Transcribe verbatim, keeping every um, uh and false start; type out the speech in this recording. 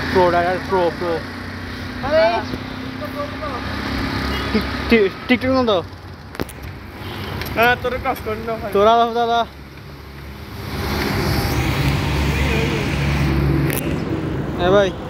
pro rider pro pro TikTok না তো হ্যাঁ তোর কাজ করি না ভাই তোরা দাদা হ্যাঁ ভাই